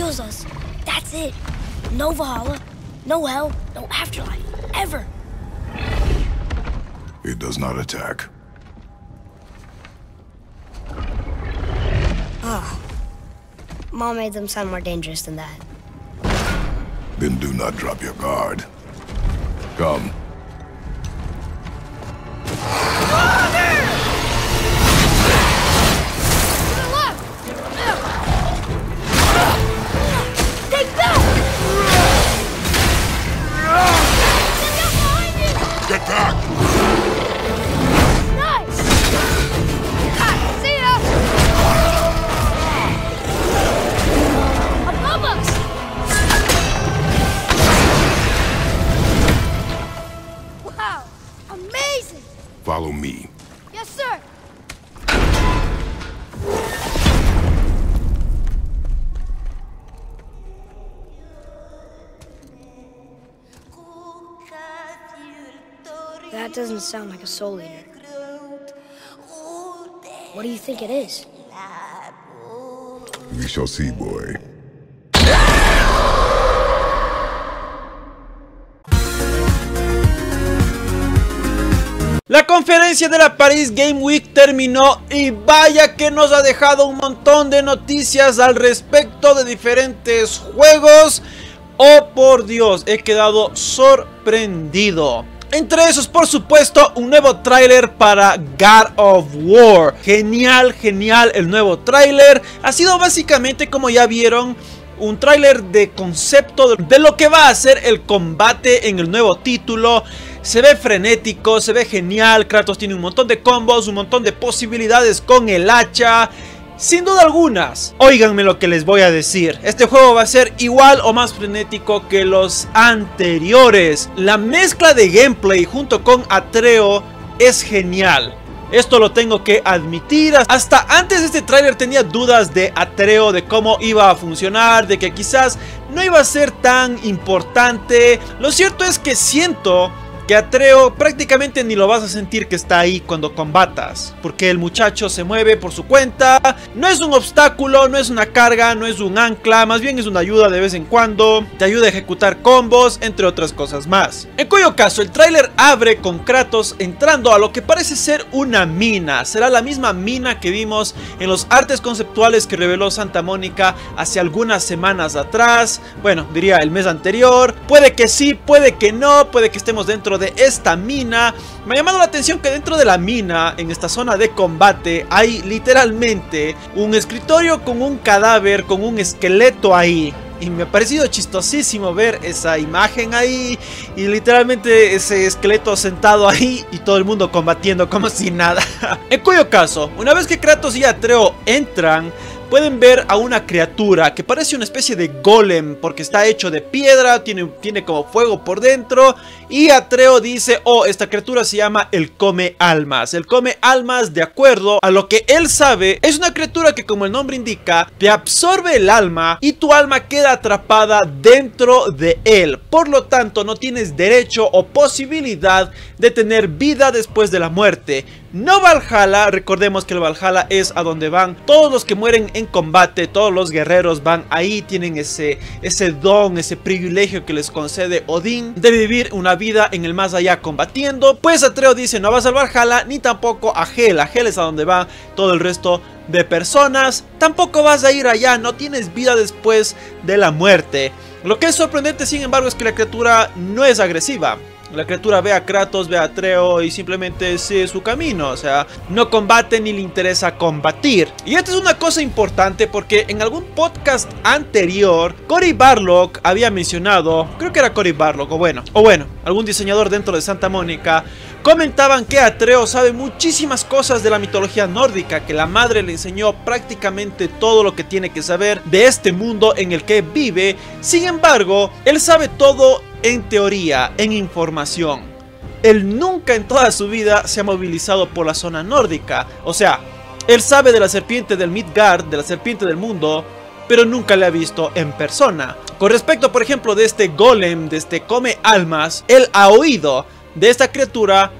kills us, that's it. No Valhalla, no hell, no afterlife, ever. It does not attack. Oh. Mom made them sound more dangerous than that. Then do not drop your guard. Come. Get back! Nice! See ya! Above us! Wow! Amazing! Follow me. Yes, sir! That doesn't sound like a soul eater. What do you think it is? We shall see, boy. La conferencia de la Paris Game Week terminó y vaya que nos ha dejado un montón de noticias al respecto de diferentes juegos. Oh por Dios, he quedado sorprendido. Entre esos, por supuesto, un nuevo tráiler para God of War. Genial, genial el nuevo tráiler. Ha sido básicamente, como ya vieron, un tráiler de concepto de lo que va a ser el combate en el nuevo título. Se ve frenético, se ve genial. Kratos tiene un montón de combos, un montón de posibilidades con el hacha. Sin duda algunas, óiganme lo que les voy a decir. Este juego va a ser igual o más frenético que los anteriores. La mezcla de gameplay junto con Atreo es genial. Esto lo tengo que admitir. Hasta antes de este tráiler tenía dudas de Atreo, de cómo iba a funcionar, de que quizás no iba a ser tan importante. Lo cierto es que siento que Atreo prácticamente ni lo vas a sentir que está ahí cuando combatas, porque el muchacho se mueve por su cuenta. No es un obstáculo, no es una carga, no es un ancla, más bien es una ayuda de vez en cuando. Te ayuda a ejecutar combos, entre otras cosas más. En cuyo caso el tráiler abre con Kratos entrando a lo que parece ser una mina. Será la misma mina que vimos en los artes conceptuales que reveló Santa Mónica hace algunas semanas atrás. Bueno, diría el mes anterior. Puede que sí, puede que no, puede que estemos dentro de esta mina. Me ha llamado la atención que dentro de la mina, en esta zona de combate, hay literalmente un escritorio con un cadáver, con un esqueleto ahí. Y me ha parecido chistosísimo ver esa imagen ahí y literalmente ese esqueleto sentado ahí y todo el mundo combatiendo como si nada. En cuyo caso, una vez que Kratos y Atreo entran, pueden ver a una criatura que parece una especie de golem porque está hecho de piedra, tiene como fuego por dentro. Y Atreo dice, oh, esta criatura se llama el Come Almas. El Come Almas, de acuerdo a lo que él sabe, es una criatura que, como el nombre indica, te absorbe el alma y tu alma queda atrapada dentro de él. Por lo tanto, no tienes derecho o posibilidad de tener vida después de la muerte. No Valhalla, recordemos que el Valhalla es a donde van todos los que mueren en combate, todos los guerreros van ahí, tienen ese don, ese privilegio que les concede Odín de vivir una vida en el más allá combatiendo. Pues Atreo dice, no vas al Valhalla ni tampoco a Hel. A Hel es a donde va todo el resto de personas. Tampoco vas a ir allá, no tienes vida después de la muerte. Lo que es sorprendente, sin embargo, es que la criatura no es agresiva. La criatura ve a Kratos, ve a Atreo y simplemente sigue su camino. O sea, no combate ni le interesa combatir. Y esta es una cosa importante porque en algún podcast anterior Cory Barlog había mencionado, creo que era Cory Barlog o bueno, algún diseñador dentro de Santa Mónica, comentaban que Atreo sabe muchísimas cosas de la mitología nórdica, que la madre le enseñó prácticamente todo lo que tiene que saber de este mundo en el que vive. Sin embargo, él sabe todo en teoría, en información. Él nunca en toda su vida se ha movilizado por la zona nórdica. O sea, él sabe de la serpiente del Midgard, de la serpiente del mundo, pero nunca la ha visto en persona. Con respecto, por ejemplo, de este golem, de este Come Almas, él ha oído de esta criatura,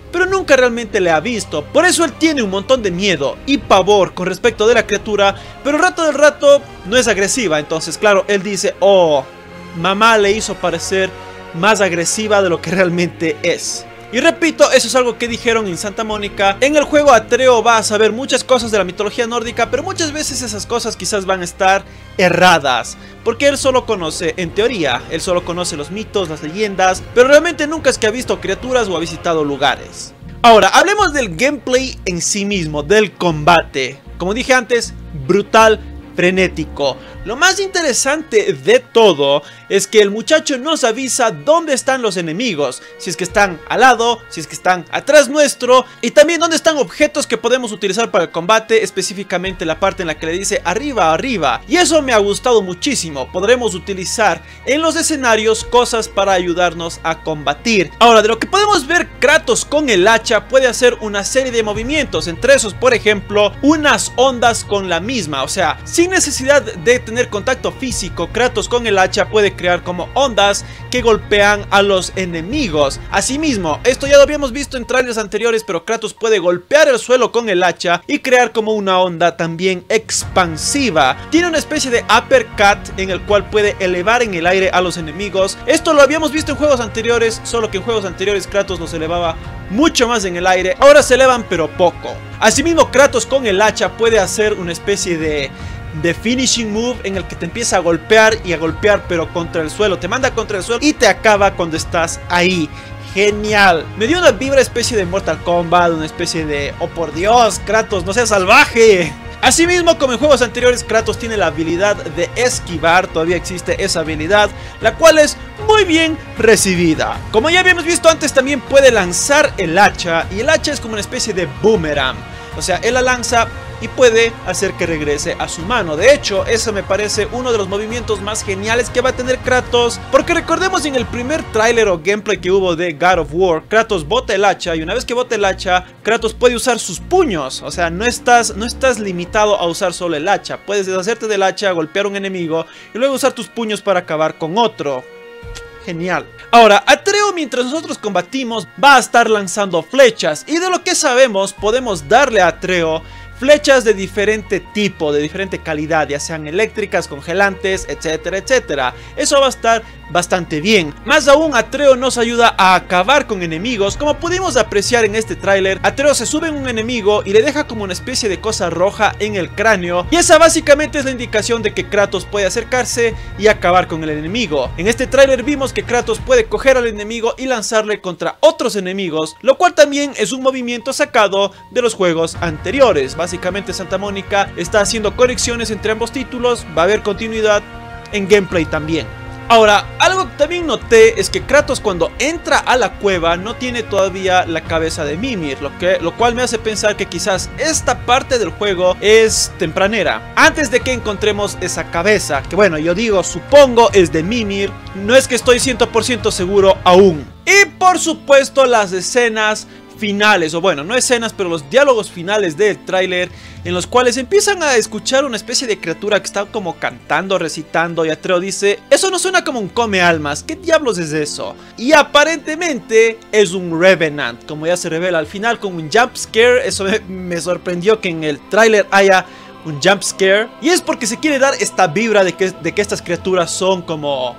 pero nunca realmente le ha visto. Por eso él tiene un montón de miedo y pavor con respecto de la criatura, pero rato del rato no es agresiva. Entonces claro, él dice, oh, mamá le hizo parecer más agresiva de lo que realmente es. Y repito, eso es algo que dijeron en Santa Mónica. En el juego Atreo va a saber muchas cosas de la mitología nórdica, pero muchas veces esas cosas quizás van a estar erradas, porque él solo conoce, en teoría, él solo conoce los mitos, las leyendas, pero realmente nunca es que ha visto criaturas o ha visitado lugares. Ahora, hablemos del gameplay en sí mismo, del combate. Como dije antes, brutal, frenético. Lo más interesante de todo es que el muchacho nos avisa dónde están los enemigos, si es que están al lado, si es que están atrás nuestro, y también dónde están objetos que podemos utilizar para el combate, específicamente la parte en la que le dice arriba, arriba. Y eso me ha gustado muchísimo. Podremos utilizar en los escenarios cosas para ayudarnos a combatir. Ahora, de lo que podemos ver, Kratos con el hacha puede hacer una serie de movimientos, entre esos, por ejemplo, unas ondas con la misma, o sea, sin necesidad de tener contacto físico, Kratos con el hacha puede crear como ondas que golpean a los enemigos. Asimismo, esto ya lo habíamos visto en trailers anteriores, pero Kratos puede golpear el suelo con el hacha y crear como una onda también expansiva. Tiene una especie de uppercut en el cual puede elevar en el aire a los enemigos. Esto lo habíamos visto en juegos anteriores, solo que en juegos anteriores Kratos los elevaba mucho más en el aire. Ahora se elevan pero poco. Asimismo, Kratos con el hacha puede hacer una especie de finishing move en el que te empieza a golpear y a golpear, pero contra el suelo, te manda contra el suelo y te acaba cuando estás ahí. Genial, me dio una vibra especie de Mortal Kombat, una especie de, oh por Dios, Kratos, no seas salvaje. Asimismo, como en juegos anteriores, Kratos tiene la habilidad de esquivar, todavía existe esa habilidad, la cual es muy bien recibida. Como ya habíamos visto antes, también puede lanzar el hacha, y el hacha es como una especie de boomerang, o sea, él la lanza y puede hacer que regrese a su mano. De hecho, eso me parece uno de los movimientos más geniales que va a tener Kratos, porque recordemos en el primer tráiler o gameplay que hubo de God of War, Kratos bota el hacha, y una vez que bota el hacha, Kratos puede usar sus puños. O sea, no estás limitado a usar solo el hacha, puedes deshacerte del hacha, golpear a un enemigo y luego usar tus puños para acabar con otro. Genial. Ahora, Atreo, mientras nosotros combatimos, va a estar lanzando flechas, y de lo que sabemos, podemos darle a Atreo flechas de diferente tipo, de diferente calidad, ya sean eléctricas, congelantes, etcétera, etcétera. Eso va a estar bastante bien. Más aún, Atreo nos ayuda a acabar con enemigos. Como pudimos apreciar en este tráiler, Atreo se sube en un enemigo y le deja como una especie de cosa roja en el cráneo, y esa básicamente es la indicación de que Kratos puede acercarse y acabar con el enemigo. En este tráiler vimos que Kratos puede coger al enemigo y lanzarle contra otros enemigos, lo cual también es un movimiento sacado de los juegos anteriores. Básicamente Santa Mónica está haciendo conexiones entre ambos títulos, va a haber continuidad en gameplay también. Ahora, algo que también noté es que Kratos cuando entra a la cueva no tiene todavía la cabeza de Mimir, lo cual me hace pensar que quizás esta parte del juego es tempranera, antes de que encontremos esa cabeza, que bueno, yo digo, supongo es de Mimir, no es que estoy 100% seguro aún. Y por supuesto las escenas finales, o bueno, no escenas, pero los diálogos finales del tráiler, en los cuales empiezan a escuchar una especie de criatura que está como cantando, recitando, y Atreo dice, eso no suena como un come almas, ¿qué diablos es eso? Y aparentemente es un Revenant, como ya se revela al final con un jump scare. Eso me sorprendió que en el tráiler haya un jump scare, y es porque se quiere dar esta vibra de que estas criaturas son como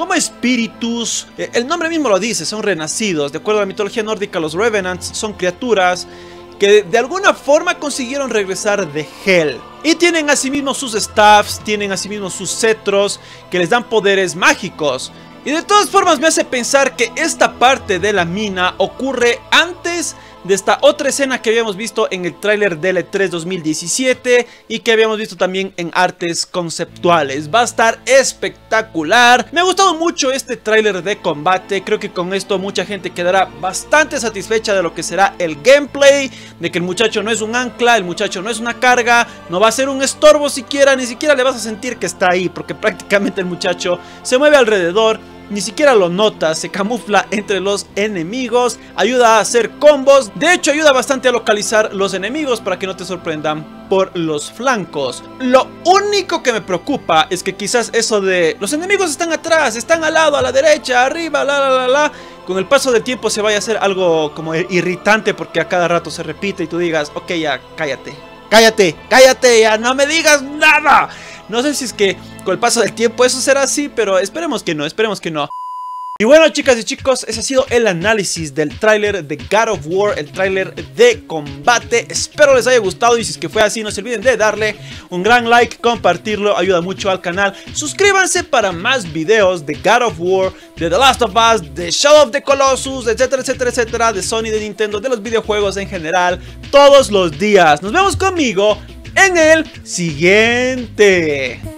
espíritus. El nombre mismo lo dice, son renacidos. De acuerdo a la mitología nórdica, los Revenants son criaturas que de alguna forma consiguieron regresar de Hel, y tienen asimismo sus staffs, tienen asimismo sus cetros que les dan poderes mágicos. Y de todas formas me hace pensar que esta parte de la mina ocurre antes de esta otra escena que habíamos visto en el tráiler del E3 2017 y que habíamos visto también en artes conceptuales. Va a estar espectacular. Me ha gustado mucho este tráiler de combate. Creo que con esto mucha gente quedará bastante satisfecha de lo que será el gameplay, de que el muchacho no es un ancla, el muchacho no es una carga, no va a ser un estorbo siquiera, ni siquiera le vas a sentir que está ahí, porque prácticamente el muchacho se mueve alrededor. Ni siquiera lo notas, se camufla entre los enemigos, ayuda a hacer combos. De hecho, ayuda bastante a localizar los enemigos para que no te sorprendan por los flancos. Lo único que me preocupa es que quizás eso de los enemigos están atrás, están al lado, a la derecha, arriba, con el paso del tiempo se vaya a hacer algo como irritante porque a cada rato se repite y tú digas, ok, ya, cállate, cállate, cállate, ya no me digas nada. No sé si es que con el paso del tiempo eso será así, pero esperemos que no, esperemos que no. Y bueno, chicas y chicos, ese ha sido el análisis del tráiler de God of War, el tráiler de combate. Espero les haya gustado y si es que fue así, no se olviden de darle un gran like, compartirlo, ayuda mucho al canal. Suscríbanse para más videos de God of War, de The Last of Us, de Shadow of the Colossus, etcétera, etcétera, etcétera, de Sony, de Nintendo, de los videojuegos en general, todos los días. Nos vemos conmigo en el siguiente.